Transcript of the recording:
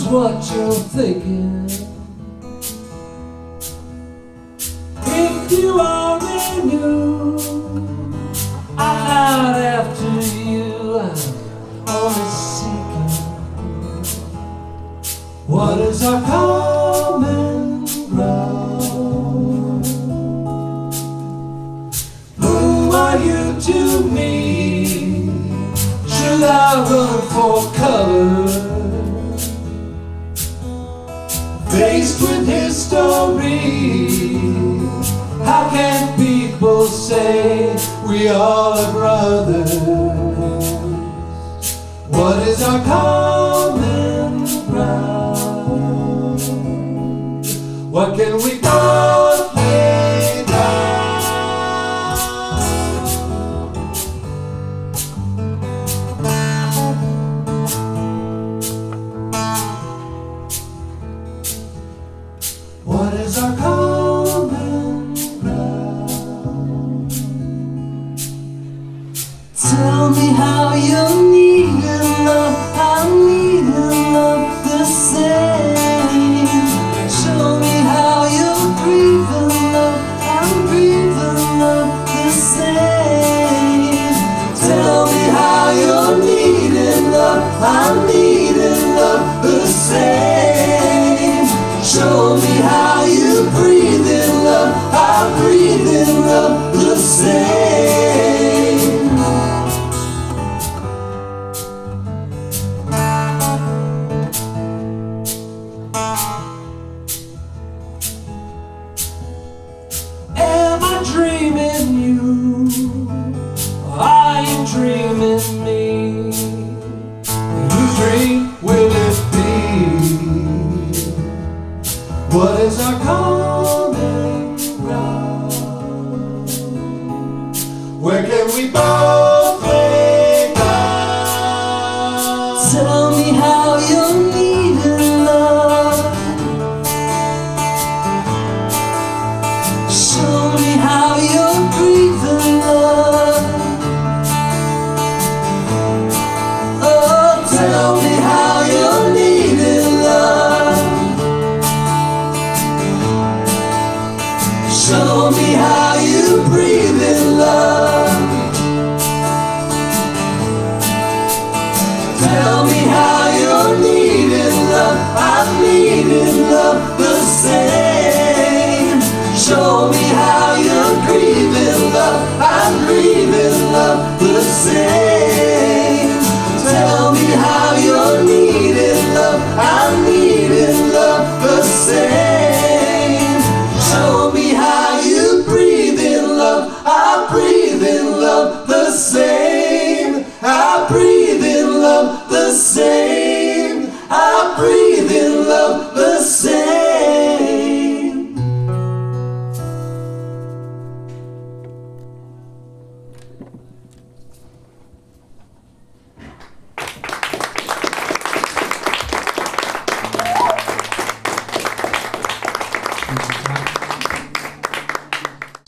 what you're thinking. If you only knew, I'm not after you, I'm only seeking what is our common ground. Who are you to me? Should I run for cover? Faced with history, how can people say we all are brothers? What is our common ground? What can we both lay down? What is our common ground? Tell me how you're needing love, I'm needing love the same. Show me how you're breathing love, I'm breathing love the same. Tell me how you're needing love, I'm needing love the same. Show me how you breathe in love, I breathe in love the same. Am I dreaming you? Are you dreaming me? Whose dream will it